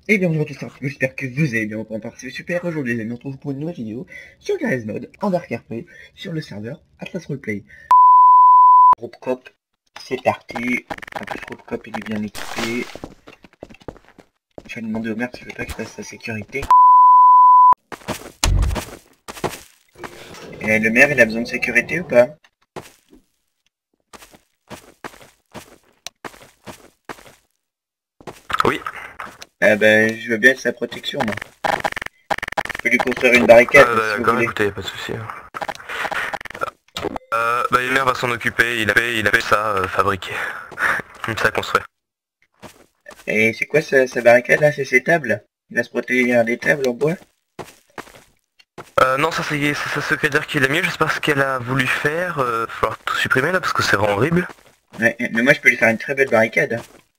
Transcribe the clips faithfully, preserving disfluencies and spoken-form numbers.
Et bien bonjour à tous, c'est Artigo, j'espère que vous allez bien au point c'est super. Aujourd'hui les amis, on se retrouve pour une nouvelle vidéo sur Garry's Mod en Dark R P sur le serveur Atlas Roleplay. Groupe Cop, c'est parti. En plus Groupe Cop il est bien équipé. Je vais demander au maire s'il veut pas qu'il fasse sa sécurité. Et le maire il a besoin de sécurité ou pas? Oui. Ah bah je veux bien être sa protection moi. Je peux lui construire une barricade euh, bah, si vous d'accord, voulez. écoutez, pas de souci. Euh, bah le maire va s'en occuper, il a fait, il a fait ça euh, fabriquer. Ça construire. Et c'est quoi sa, sa barricade là? C'est ses tables? Il va se protéger à des tables en bois? Euh, non, ça c'est sa secrétaire qui l'a mis, je sais pas ce qu'elle a voulu faire, euh, falloir tout supprimer là parce que c'est vraiment horrible. Ouais, mais moi je peux lui faire une très belle barricade.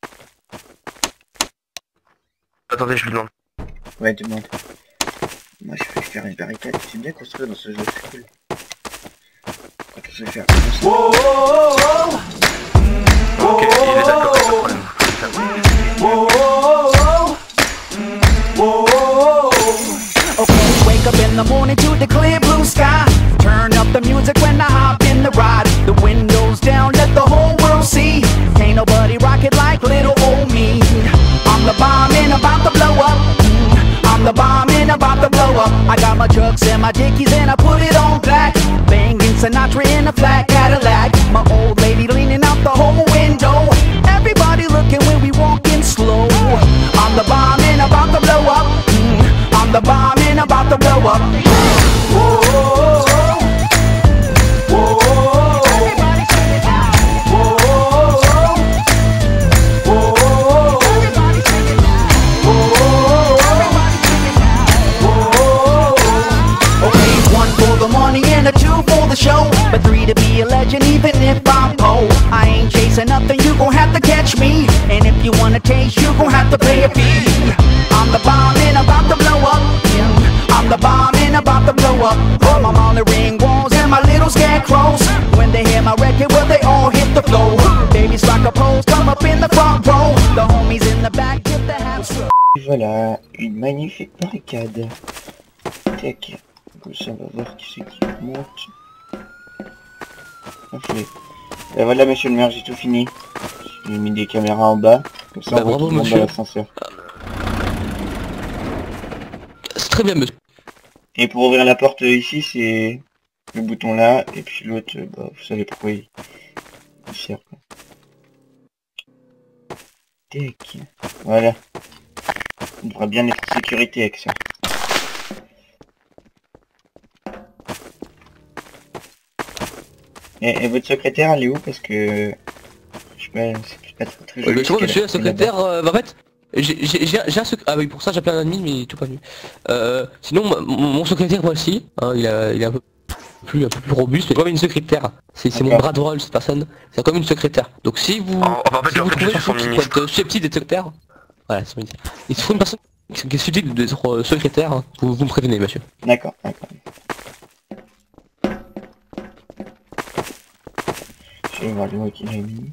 Attendez, je lui demande. Ouais, demande. Moi je peux lui faire une barricade, c'est bien construit dans ce jeu, c'est cool. Quand je vais faire... Ok, il est d'accord, pas de problème. Okay, wake up in the morning to the clear blue sky. Turn up the music when I hop in the ride. The windows down, let the whole world see. Can't nobody rock it like little old me. I'm the bomb and about to blow up. I'm the bomb and about to blow up. I got my trucks and my dickies and I put it on black. Banging Sinatra in a flat Cadillac. My old lady leaning out the whole window. Everybody looking when we walking slow. I'm the bomb and about to blow up. I'm the bomb and about to blow up. Whoa, whoa, whoa, whoa. Everybody sing it now. Whoa, whoa, whoa. Everybody sing it now. Whoa, everybody sing it now. Whoa. Okay, one for the money and a two for the show, but three to be a legend even if I'm poor. I ain't chasing nothing, you gon' have to catch me. And if you wanna taste, you gon' have to pay a fee. I'm the bomb and about to blow up. I'm the bomb and about to blow up. All my Molly ring walls and my little scarecrows. When they hear my record, well they all hit the floor. Babies rock a pose, come up in the front row. The homies in the back get the hats. Voilà, une magnifique barricade. Tac. Comme ça on va voir qui c'est qui monte. Parfait. Et voilà monsieur le maire, j'ai tout fini. J'ai mis des caméras en bas. Comme ça Bah, on voit bravo, tout le monde dans monsieur. l'ascenseur. C'est très bien, monsieur. Et pour ouvrir la porte ici, c'est le bouton là, et puis l'autre, bah, vous savez pourquoi il, il sert. Quoi. Tac. Voilà. On devra bien être en sécurité avec ça. Et, et votre secrétaire, elle est où? Parce que... Je sais pas, c'est pas très, très Euh, joli. mais tu vois, ce qu'elle monsieur, a la fait là-bas. secrétaire, euh, bah, en fait, j'ai j'ai- j'ai un j'ai un sec- Ah oui, pour ça j'ai appelé un admin, mais il est tout pas venu. Euh, sinon, mon, mon secrétaire, moi aussi, hein, il, a, il est un peu plus, un peu plus robuste, mais comme une secrétaire. C'est c'est mon D'accord. bras droit, cette personne. C'est comme une secrétaire. Donc si vous, En- enfin, en fait, si en vous fait, trouvez je une suis son personne qui peut ministre. être susceptible d'être secrétaire, voilà, c'est mon ministre. Il se trouve une personne qui qui est susceptible d'être euh, secrétaire, hein, vous, vous me prévenez, monsieur. D'accord, d'accord. Je vais voir le mot qu'il a mis.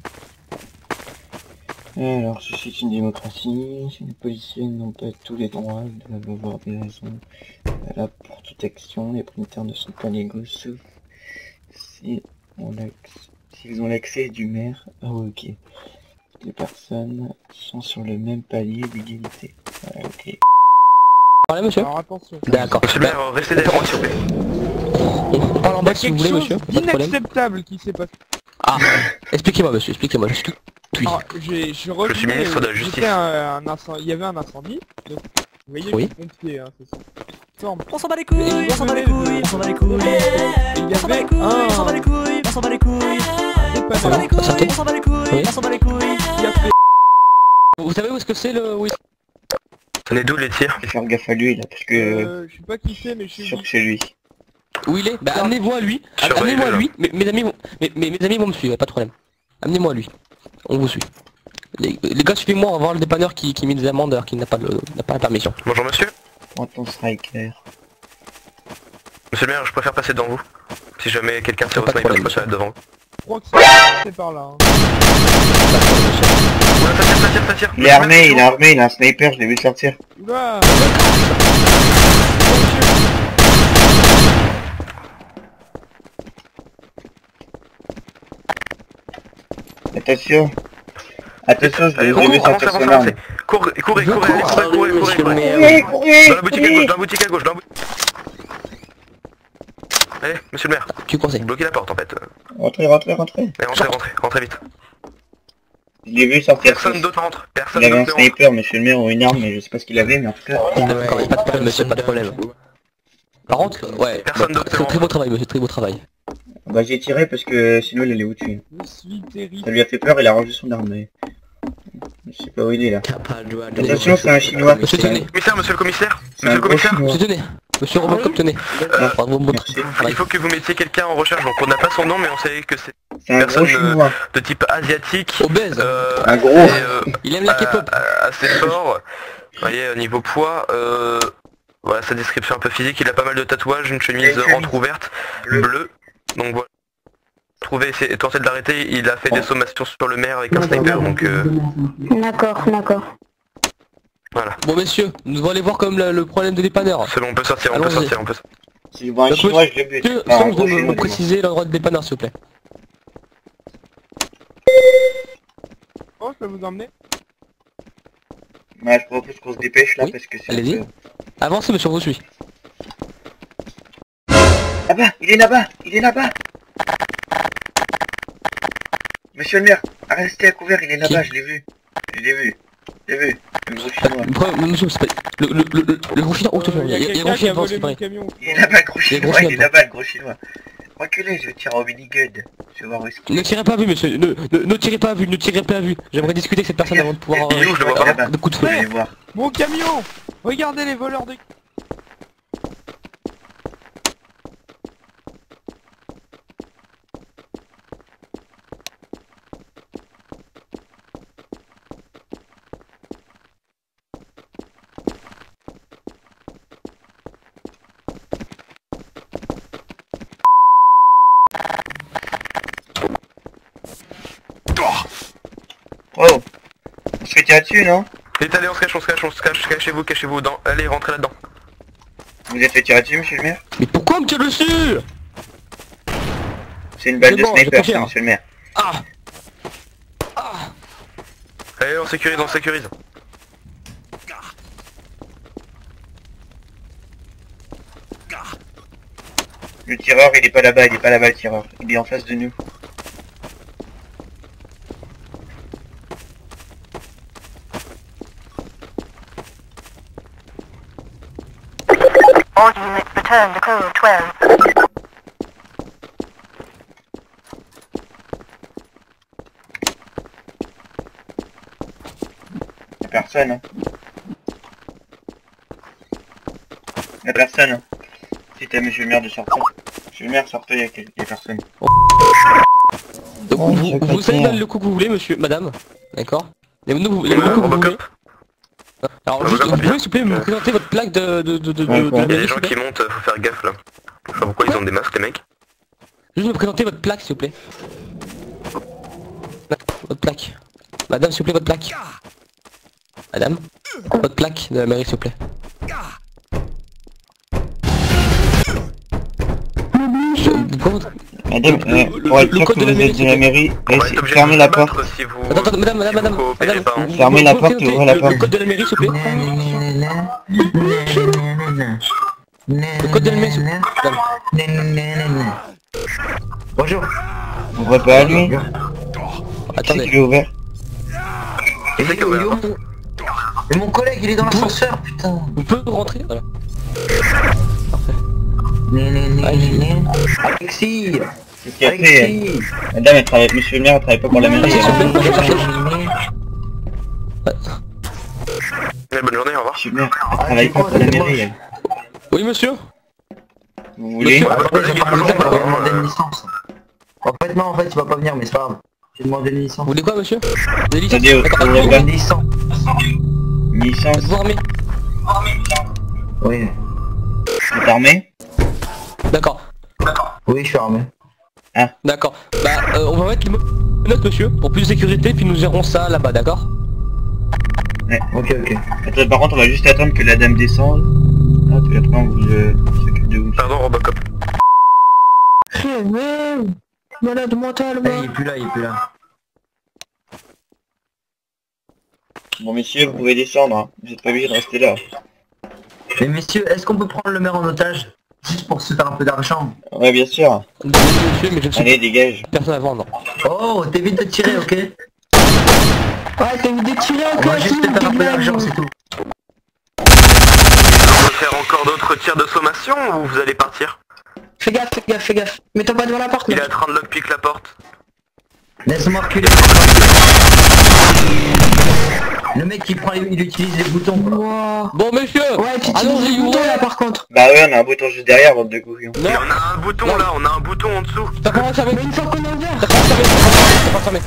Alors, ceci est une démocratie, si les policiers n'ont pas tous les droits, ils doivent avoir des raisons. Voilà, pour toute action, les printers ne sont pas légaux, sauf si on l'accès- s'ils ont l'accès du maire. Ah ouais, ok. Toutes les personnes sont sur le même palier d'égalité. Voilà, ok. Parlez, monsieur. Alors attention. D'accord. Monsieur le maire, restez derrière moi s'il vous plaît. On, on parle en Il y a bas si vous quelque voulez, chose monsieur. Pas de problème. d'inacceptable qui s'est passé. Ah, expliquez-moi, monsieur, expliquez-moi. Je suis tout oui. Alors, j'ai, je revenais, suis ministre de la euh, Justice. j'étais un, un incendie, il y avait un incendie. Donc, vous voyez Oui. les pompiers, hein, c'est ça. Forme. On s'en bat les couilles, on s'en bat les couilles, on s'en bat les couilles. Il y On s'en bat avait les couilles, on s'en bat un les couilles, on s'en bat les couilles. On s'en bat les dépanneur couilles, Certaines. on s'en bat les couilles, Oui. on s'en bat les couilles. qui a fait Vous savez où est-ce que c'est le... Oui. Tenez d'où les tirs? Je vais faire gaffe à lui là, parce que euh, je sais pas qui c'est, mais je je suis suis sûr que c'est lui. Où il est? Bah amenez-moi à lui. Surveillez-le, Amenez-moi à là. lui. Mes, mes amis vont... Mes, mes, mes amis vont me suivre, pas de problème. Amenez-moi à lui. On vous suit. Les, les gars, suivez-moi, on va voir le dépanneur qui, qui met des amendes alors qu'il n'a pas, le- n'a pas la permission. Bonjour monsieur. Prends ton striker. Monsieur le maire, je préfère passer devant vous. Si jamais quelqu'un Pas tire au de sniper, je problème. préfère être devant vous. crois que c'est par là. Hein. Oula, ça tire, ça tire, ça tire. Il est armé, il est armé, il a un sniper, je l'ai vu sortir. Oula. Attention. Attention, je l'ai Allez, vu cours, sortir avancez, son avancez, arme. avancez. Courez, courez, courez, allez, courez, courez, courez, courez. Courez, courez, Dans la boutique à courez. gauche, dans la boutique à gauche, dans la boutique. Allez, monsieur le maire, Tu conseilles. bloquez la porte en fait. Rentrez, rentrez, rentrez. Allez, rentrez, rentrez, rentrez vite. Je l'ai vu sortir. Personne d'autre rentre, personne Il avait un d'autre ne rentre. sniper, monsieur le maire, ou une arme, mais je sais pas ce qu'il avait, mais en tout cas... D'accord, y a pas de problème, monsieur, pas de problème. Par contre, ouais, Personne bah, d'autre très, ne très beau travail, monsieur, très beau travail. Bah j'ai tiré parce que sinon il allait vous tuer. Je suis terrible. Ça lui a fait peur, il a rangé son arme. Mais... Je sais pas où il est là. T'as pas le droit de... Attention, c'est un chinois. Monsieur, C'est un- tenez, Commissaire, monsieur le commissaire, c'est un monsieur le gros commissaire. chinois. monsieur, tenez, monsieur Robocop, tenez. Bravo, bon Merci. travail. Il faut que vous mettiez quelqu'un en recherche, donc on n'a pas son nom mais on sait que c'est C'est un gros Personne, chinois. de type asiatique, Obèse, euh, Un gros. et, euh, il aime la a- K-pop. a- assez fort. Vous voyez, au niveau poids, euh, voilà sa description un peu physique, il a pas mal de tatouages, une chemise Une chemise entrouverte, bleue. bleue, donc voilà. Trouver, essayer- tenter de l'arrêter, il a fait des sommations sur le maire avec un sniper, donc euh, D'accord, d'accord. voilà. Bon, messieurs, nous devons aller voir comme le, le problème de dépanneur. C'est bon, on peut sortir, on peut Allons-y. sortir, on peut sortir. Si je vois un Donc, chinois, je le bute. Monsieur, Enfin, un sans gros me, chinois, me du moins. préciser l'endroit de dépanneur, s'il vous plaît. Oh, je peux vous emmener. Ouais, je propose qu'on se dépêche là Oui, parce que c'est... allez-y. un peu- Avancez, monsieur, on vous suit. Là-bas, il est là-bas, il est là-bas. Monsieur le maire, restez à couvert, il est là-bas, Qui je l'ai vu. Je l'ai vu. Je l'ai vu. Le gros Ah, chinois. le problème, monsieur, c'est pas... Le, le, le, le, le gros chinois, oh, Euh, il y a, il y a, il y a quelqu'un gros qui chinois a devant, volé c'est mon pareil. camion. Il est là-bas, le gros Il y a chinois, gros il est chinois. là-bas, le gros chinois. Reculez, je vais tirer au mini-gun. Je vais voir où est-ce qu'il Ne tirez pas à vue, monsieur, ne, ne, ne tirez pas à vue, ne tirez pas à vue. J'aimerais discuter avec cette personne avant de pouvoir Il est où, je le vois pas. avoir de coups de est. feu. Je vais voir. Mon camion. Regardez les voleurs de... Oh, on se fait tirer dessus, non? Vite, allez, on se cache, on se cache, on se cache, cachez-vous, cachez-vous, dans... allez, rentrez là-dedans. Vous êtes fait tirer dessus, monsieur le maire? Mais pourquoi on me tire dessus? C'est une balle C'est de bon, je sniper, confirme. ça, monsieur le maire. Ah. Allez, on sécurise, on sécurise. Le tireur, il est pas là-bas, il est pas là-bas, le tireur. Il est en face de nous. All units return to code twelve. Y'a personne, hein. Y'a personne, hein. C'était à monsieur le maire de sortir. Monsieur le maire, sortez, y'a quel- y'a personne. Donc, Oh, vous, je vous savez comprends. le coup que vous voulez, monsieur, madame. D'accord. Et nous, vous, le coup que vous voulez. Robocop, Alors, juste, Robocop, vous pouvez, s'il vous plaît, me présenter votre plaque de, de, de, de, Ouais, de, de ouais. la il y a mairie, des s'il gens vous plaît. qui montent, faut faire gaffe là. Je sais pas pourquoi ils ont des masques les mecs. Juste me présenter votre plaque, s'il vous plaît. Votre plaque. Madame, s'il vous plaît, votre plaque. Madame, votre plaque de la mairie, s'il vous plaît. Je... pourquoi vous- Madame, Le- euh, le- pour le être sûr code que de la vous mairie, êtes de la s'il vous mairie, On va être laissez- obligé fermez de la se battre porte. si vous... Attends, attends, madame, madame, si madame, vous coopérez madame, pas, hein. vous- Fermez vous la pouvez porte et présenter ouvrez la le- porte. Le code de la mairie, s'il vous plaît. Le code de la mairie, s'il vous plaît. Madame. Bonjour. On voit pas à lui. Qui c'est Attendez. qui l'a ouvert? Et c'est que, ouais, hein. Et mon collègue, il est dans l'ascenseur, putain. Vous pouvez rentrer, voilà. Né, né, né, Ouais, né, j'ai- né. Alexis. Qu'est-ce qu'il a fait? Alexis. Madame, elle travaille, monsieur le maire, elle travaille pas pour la mairie. S'il vous plaît, je cherche. Ouais, bonne journée, au revoir. Monsieur le maire, elle travaille pas pour la mairie, elle. Oui, monsieur. Vous voulez? Monsieur, Ah, en fait, j'ai pas Bonjour. j'ai demandé une licence. En fait, non, en fait, il va pas venir, mais c'est pas grave. J'ai demandé une licence. Vous voulez quoi, monsieur? Des licences? Attendez, D'accord, euh, êtes-vous euh, Une licence. Une licence? êtes-vous armé? Oui. Vous êtes armé? D'accord. Oui, je suis armé. Ah. D'accord. Bah, euh, on va mettre les notes, monsieur, pour plus de sécurité, puis nous gérons ça là-bas, d'accord? Ouais. Ok, ok. Attends, par contre, on va juste attendre que la dame descende. Ah, puis après, on vous euh, s'occupe de vous. Pardon, Robocop. Malade mental, Eh, il est plus là, il est plus là. Bon, messieurs, vous pouvez descendre, hein. Vous êtes pas obligés de rester là. Mais messieurs, est-ce qu'on peut prendre le maire en otage? Juste pour se faire un peu d'argent. Ouais, bien sûr. Désolé, monsieur, mais je ne suis Allez, dégage. personne à vendre. Oh, t'évites de tirer, ok? Ouais, t'as envie de tirer On encore, va juste te faire un peu d'argent, c'est tout. On peut faire encore d'autres tirs de sommation ou vous allez partir? Fais gaffe, fais gaffe, fais gaffe. Mets-toi pas devant la porte, Il est mec. en train de lockpick la porte. Laisse-moi reculer. Le mec qui prend, il utilise les boutons. Wow. Bon, monsieur. Ouais, tu utilises Allons-y, le bouton ouais. là par contre. Bah ouais, on a un bouton juste derrière, bande de couillons. Non, Et on a un bouton Non. là, on a un bouton en dessous. t'as pas enfermé. Mais une fois qu'on est ouvert. T'as pas enfermé, t'as pas enfermé.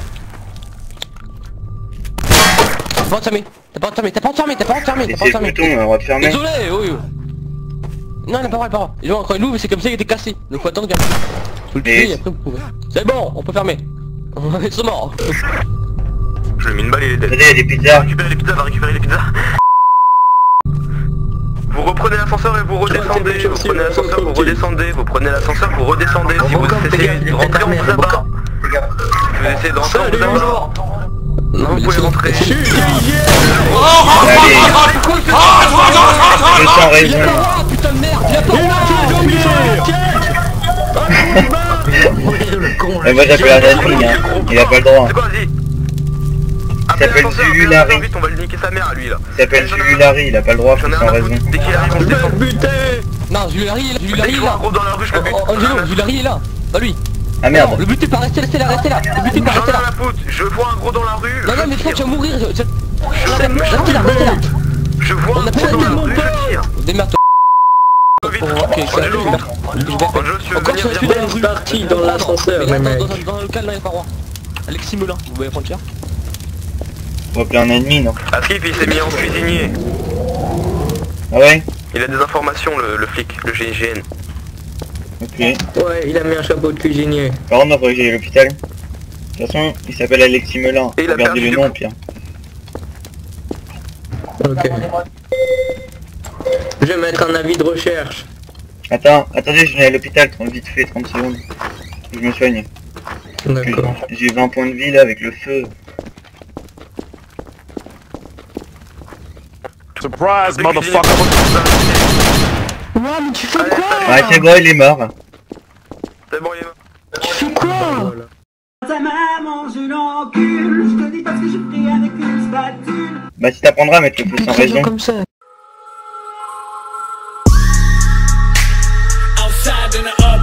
T'as pas enfermé. T'as pas enfermé, t'as pas enfermé, t'as pas enfermé, t'as pas Laissez le enfermé. bouton, on va te fermer. Désolé, oui, oui. Non, il a pas vrai, pas vrai. Et donc, quand il ouvre, c'est comme ça, il était cassé. Donc faut attendre qu'il y a... Faut le Mais- tuer et après vous pouvez. C'est bon, on peut fermer. Ils sont morts. Je lui ai mis une balle, il est dead. Attendez, il y a des Va pizzas. récupérer les pizzas, va récupérer les pizzas. Vous reprenez l'ascenseur et vous redescendez, vous prenez l'ascenseur, vous redescendez, vous prenez l'ascenseur, vous redescendez. Si vous Robocop, fais essayez gaffe, il de est peut-être rentrer, on armé, vous abat. Robocop. Fais gaffe. Si vous essayez de rentrer, on vous abat. Non, Vous mais pouvez laissez- rentrer. laissez- Allez, je sens raison. Ah putain de merde, il a pas Le con, Mais moi j'appelle un admin, hein. Il a pas le droit. C'est quoi, vas-y. Appelez s'appelle l'ascenseur, Zulu appelez Larry. l'ascenseur, vite, on va le niquer sa mère à lui là. Il s'appelle Jules Larry, il a pas le droit, faut J'en ai sans un à raison. foutre, dès qu'il arrive on le défend. Non, Jules Larry, Jules Dès Larry qu'il est voit un là. gros dans la rue, je le bute. Oh, Angelo, Jules Larry est là. Pas lui. Ah Non, merde. le but est pas rester, restez là, restez là. Le but est pas J'en rester ai là. rien à foutre, je vois un gros dans la rue. Non, non, je mais toi tu tire. vas mourir. je- je- Je sais, Restez là, restez là. Je vois On un a gros pas dans la mon rue, je tire. Démerde-toi. Vite, Ok, c'est Angelo, je vais faire. Je vais faire. Angelo, si tu veux Encore venir, sur viens. la rue. parti dans l'ascenseur, Mais là, mais dans, mec. dans, dans le local, là, il y a pas droit. Alexis Melin, vous voyez prendre cher. On va appeler un ennemi, non? Askip il s'est mis en cuisinier. Ah ouais? Il a des informations le, le flic, le G I G N. Ok. Ouais, il a mis un chapeau de cuisinier. Par contre, on va aller à l'hôpital. De toute façon, il s'appelle Alexis Melin. Et il a Regardez perdu le du nom, coup. pire. Ok. Je vais mettre un avis de recherche. Attends, attendez, je viens à l'hôpital, trente vite fait, trente secondes. Je me soigne. D'accord. J'ai vingt points de vie là avec le feu. Surprise, motherfucker. Ouais, mais tu fais Allez, quoi salut. Ouais, c'est bon, il est mort. C'est bon, il est mort. Tu fais quoi Ta maman, je l'encule, je te dis parce que j'ai pris avec une spatule. Bah si t'apprendras à mettre le feu sans raison. comme ça. Outside in the